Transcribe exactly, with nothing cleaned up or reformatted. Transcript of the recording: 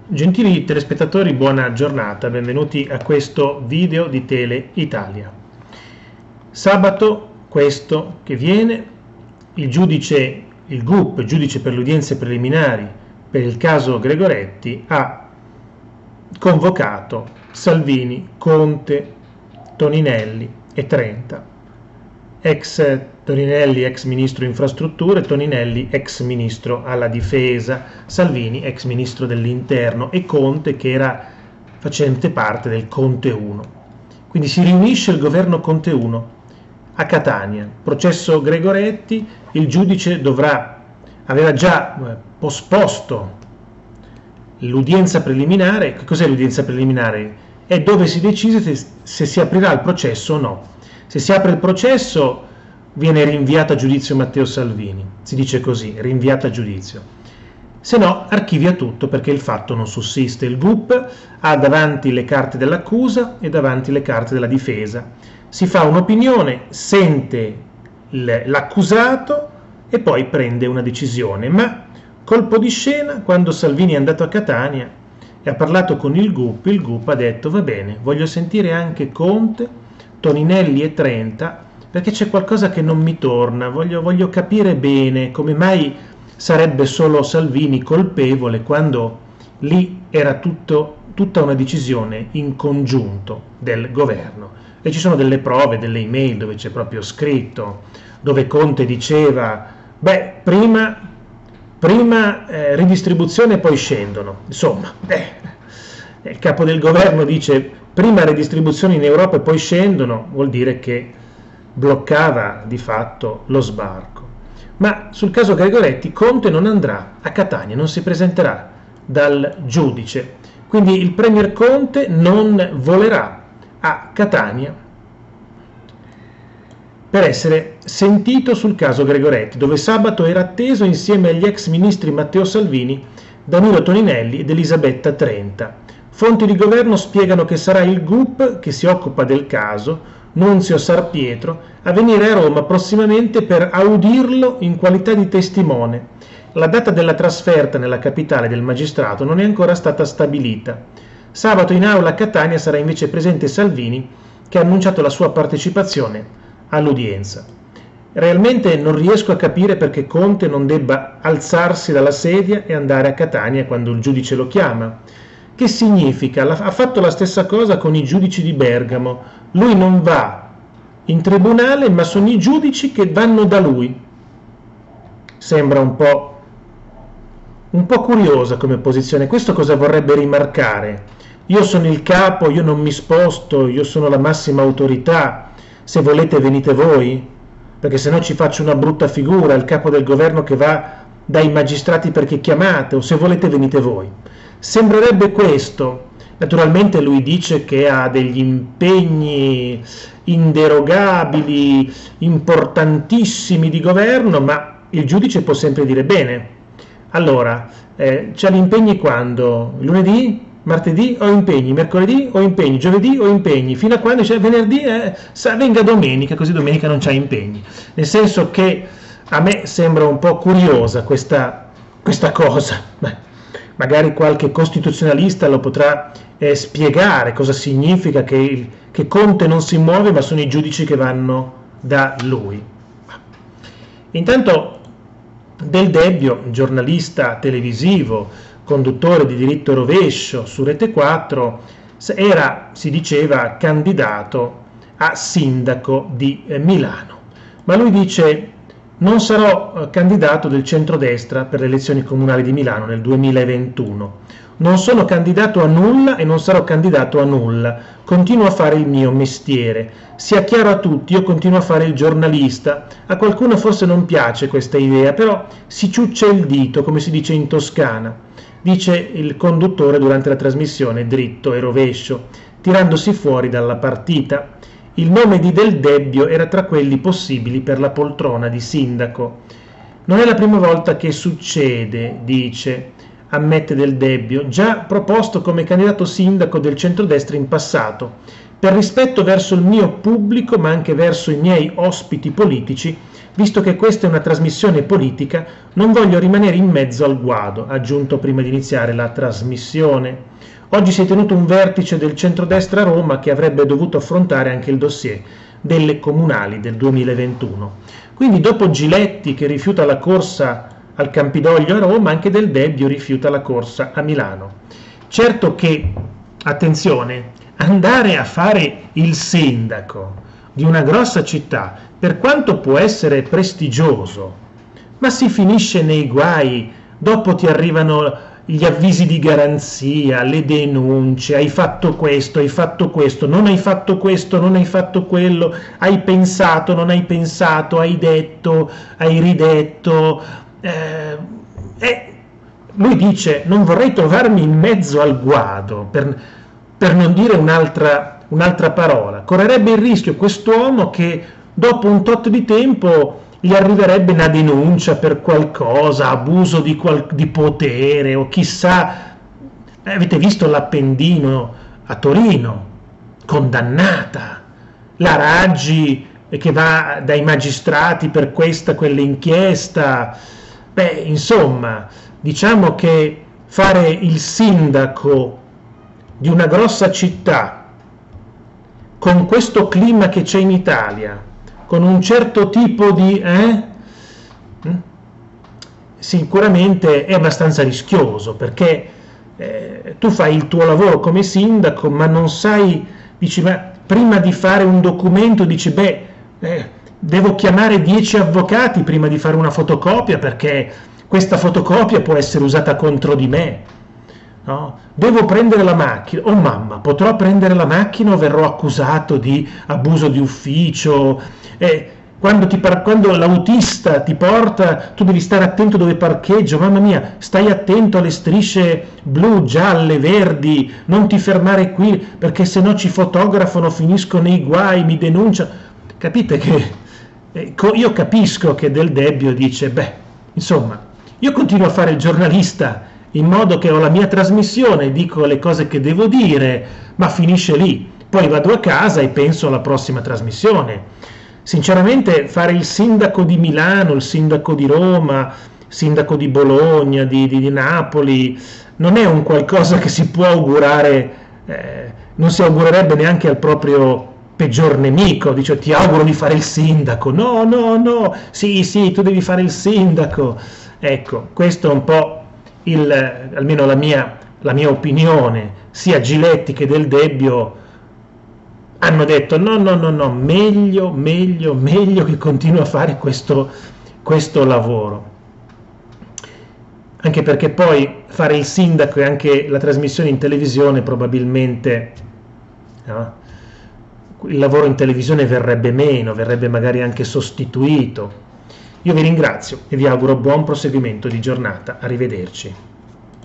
Gentili telespettatori, buona giornata, benvenuti a questo video di Tele Italia. Sabato, questo che viene, il giudice, il G U P, giudice per le udienze preliminari per il caso Gregoretti, ha convocato Salvini, Conte, Toninelli e Trenta. Ex Toninelli, ex ministro infrastrutture, Toninelli, ex ministro alla difesa, Salvini, ex ministro dell'interno, e Conte, che era facente parte del Conte uno. Quindi si riunisce il governo Conte uno a Catania. Processo Gregoretti, il giudice dovrà, aveva già posposto l'udienza preliminare. Che cos'è l'udienza preliminare? È dove si decide se, se si aprirà il processo o no. Se si apre il processo viene rinviato a giudizio Matteo Salvini, si dice così, rinviato a giudizio. Se no archivia tutto, perché il fatto non sussiste. Il G U P ha davanti le carte dell'accusa e davanti le carte della difesa. Si fa un'opinione, sente l'accusato e poi prende una decisione. Ma colpo di scena, quando Salvini è andato a Catania e ha parlato con il G U P, il G U P ha detto: va bene, voglio sentire anche Conte, Toninelli e Trenta, perché c'è qualcosa che non mi torna, voglio, voglio capire bene come mai sarebbe solo Salvini colpevole quando lì era tutto, tutta una decisione in congiunto del governo. E ci sono delle prove, delle email dove c'è proprio scritto, dove Conte diceva: beh, prima, prima eh, ridistribuzione e poi scendono. Insomma, eh, il capo del governo dice: prima redistribuzione in Europa e poi scendono, vuol dire che bloccava di fatto lo sbarco. Ma sul caso Gregoretti Conte non andrà a Catania, non si presenterà dal giudice. Quindi il premier Conte non volerà a Catania per essere sentito sul caso Gregoretti, dove sabato era atteso insieme agli ex ministri Matteo Salvini, Danilo Toninelli ed Elisabetta Trenta. Fonti di governo spiegano che sarà il G U P che si occupa del caso, Nunzio Sarpietro, a venire a Roma prossimamente per audirlo in qualità di testimone. La data della trasferta nella capitale del magistrato non è ancora stata stabilita. Sabato in aula a Catania sarà invece presente Salvini, che ha annunciato la sua partecipazione all'udienza. Realmente non riesco a capire perché Conte non debba alzarsi dalla sedia e andare a Catania quando il giudice lo chiama. Che significa? Ha fatto la stessa cosa con i giudici di Bergamo. Lui non va in tribunale, ma sono i giudici che vanno da lui. Sembra un po', un po' curiosa come posizione. Questo cosa vorrebbe rimarcare? Io sono il capo, io non mi sposto, io sono la massima autorità. Se volete venite voi, perché se no ci faccio una brutta figura, il capo del governo che va dai magistrati perché chiamate, o se volete venite voi. Sembrerebbe questo. Naturalmente lui dice che ha degli impegni inderogabili, importantissimi di governo, ma il giudice può sempre dire: bene, allora, eh, c'ha gli impegni quando? Lunedì? Martedì ho impegni? Mercoledì ho impegni? Giovedì ho impegni? Fino a quando? Cioè venerdì? Eh, sa, venga domenica, così domenica non c'ha impegni. Nel senso che a me sembra un po' curiosa questa, questa cosa. Beh, magari qualche costituzionalista lo potrà eh, spiegare cosa significa che, il, che Conte non si muove, ma sono i giudici che vanno da lui. Intanto Del Debbio, giornalista televisivo, conduttore di Diritto Rovescio su Rete quattro, era, si diceva, candidato a sindaco di eh, Milano. Ma lui dice: non sarò candidato del centrodestra per le elezioni comunali di Milano nel duemilaventuno. Non sono candidato a nulla e non sarò candidato a nulla. Continuo a fare il mio mestiere. Sia chiaro a tutti, io continuo a fare il giornalista. A qualcuno forse non piace questa idea, però si ciuccia il dito, come si dice in Toscana, dice il conduttore durante la trasmissione Dritto e Rovescio, tirandosi fuori dalla partita. Il nome di Del Debbio era tra quelli possibili per la poltrona di sindaco. Non è la prima volta che succede, dice, ammette Del Debbio, già proposto come candidato sindaco del centrodestra in passato. per rispetto verso il mio pubblico, ma anche verso i miei ospiti politici, visto che questa è una trasmissione politica, non voglio rimanere in mezzo al guado, ha aggiunto prima di iniziare la trasmissione. Oggi si è tenuto un vertice del centrodestra a Roma che avrebbe dovuto affrontare anche il dossier delle comunali del duemilaventuno. Quindi dopo Giletti che rifiuta la corsa al Campidoglio a Roma, anche Del Debbio rifiuta la corsa a Milano. Certo che, attenzione, andare a fare il sindaco di una grossa città, per quanto può essere prestigioso, ma si finisce nei guai, dopo ti arrivano gli avvisi di garanzia, le denunce, hai fatto questo, hai fatto questo, non hai fatto questo, non hai fatto quello, hai pensato, non hai pensato, hai detto, hai ridetto. Eh, eh, lui dice, non vorrei trovarmi in mezzo al guado, per, per non dire un'altra, un'altra parola. Correrebbe il rischio quest'uomo che dopo un tot di tempo gli arriverebbe una denuncia per qualcosa, abuso di, qual- di potere o chissà. Eh, avete visto l'Appendino a Torino, condannata, la Raggi che va dai magistrati per questa, quell'inchiesta. Beh, insomma, diciamo che fare il sindaco di una grossa città con questo clima che c'è in Italia, con un certo tipo di eh, sicuramente è abbastanza rischioso, perché eh, tu fai il tuo lavoro come sindaco, ma non sai, dici, ma prima di fare un documento dici, beh, eh, devo chiamare dieci avvocati prima di fare una fotocopia perché questa fotocopia può essere usata contro di me, no? Devo prendere la macchina, oh mamma, potrò prendere la macchina o verrò accusato di abuso di ufficio? Eh, quando, ti par- quando l'autista ti porta, tu devi stare attento dove parcheggio, mamma mia, stai attento alle strisce blu, gialle, verdi, non ti fermare qui perché se no ci fotografano, finisco nei guai, mi denuncia. Capite che eh, io capisco che Del Debbio dice, beh, insomma, io continuo a fare il giornalista in modo che ho la mia trasmissione, dico le cose che devo dire, ma finisce lì. Poi vado a casa e penso alla prossima trasmissione. Sinceramente fare il sindaco di Milano, il sindaco di Roma, il sindaco di Bologna, di, di, di Napoli, non è un qualcosa che si può augurare, eh, non si augurerebbe neanche al proprio peggior nemico, dice ti auguro di fare il sindaco, no, no, no, sì, sì, tu devi fare il sindaco. Ecco, questo è un po' il, almeno la mia, la mia opinione. Sia Giletti che Del Debbio hanno detto no, no, no, no, meglio, meglio, meglio che continui a fare questo, questo lavoro. Anche perché poi fare il sindaco e anche la trasmissione in televisione probabilmente, no? Il lavoro in televisione verrebbe meno, verrebbe magari anche sostituito. Io vi ringrazio e vi auguro buon proseguimento di giornata. Arrivederci.